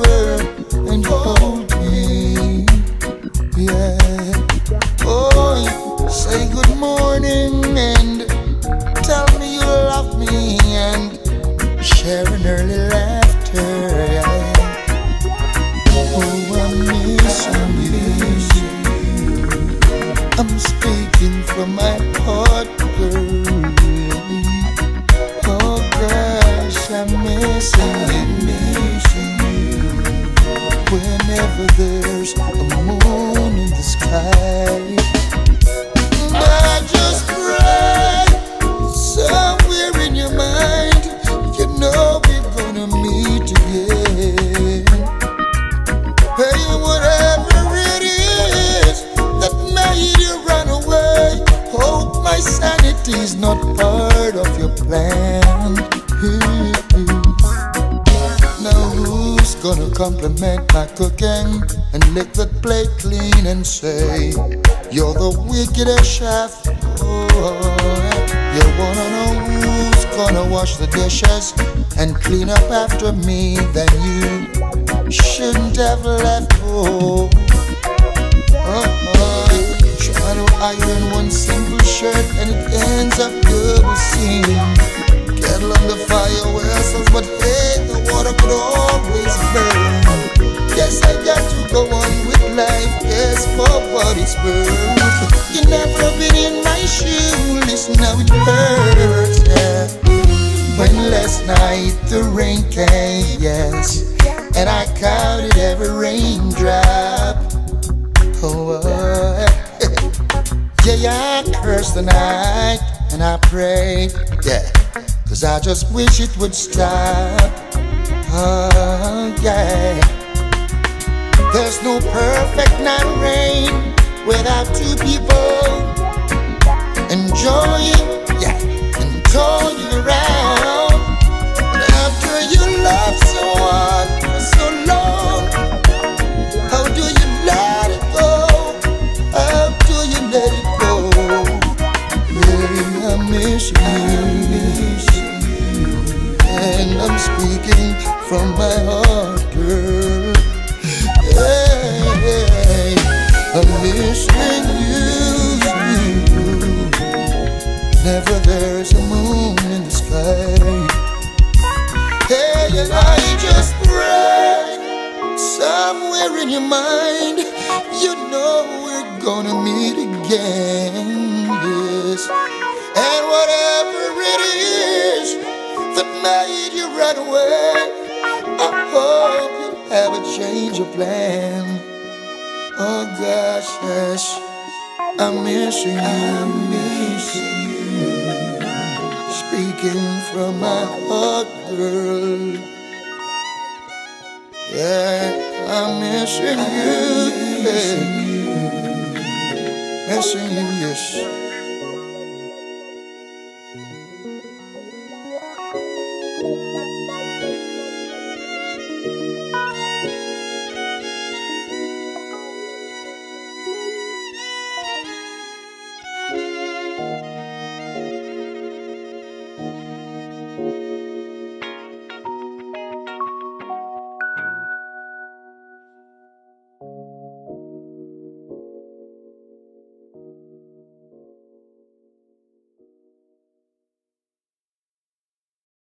over and hold me. Yeah. Oh, say good morning and tell me you love me and share an early laughter. Yeah. Oh, I'm missing you. I'm speaking from my heart, girl. Oh gosh, I'm missing you. Whenever there's a moon in the sky, I just pray somewhere in your mind, you know we're gonna meet again. Hey, whatever it is that made you run away, hope my sanity's not part of your plan. Now who's gonna compliment my cooking and lick the plate clean and say you're the wickedest chef? Oh, you wanna know who's gonna wash the dishes and clean up after me? Then you shouldn't have left. Oh, try to iron one simple shirt and it ends up double seam. Kettle on the fire vessels, but hey, the water could always burn. Yes, I got to go on with life, yes, for what it's worth. You never been in my shoes, listen how it hurts, yeah. When last night the rain came, yes, and I counted every raindrop. Oh, yeah, I cursed the night and I prayed, yeah, 'cause I just wish it would stop. Oh, yeah. There's no perfect night rain without two people enjoying, yeah, and toying around. But after you love someone for so long, how do you let it go? How do you let it go? Yeah, I miss you, and I'm speaking from my heart, girl. Hey, I'm missing you. Never there's a moon in the sky. Hey, and I just pray somewhere in your mind, you know we're gonna meet again. Yes, and whatever it is that made you run away, I hope you have a change of plan. Oh gosh, yes, I'm missing you. Speaking from my heart, girl. Yeah, I'm missing you. Missing you, yes.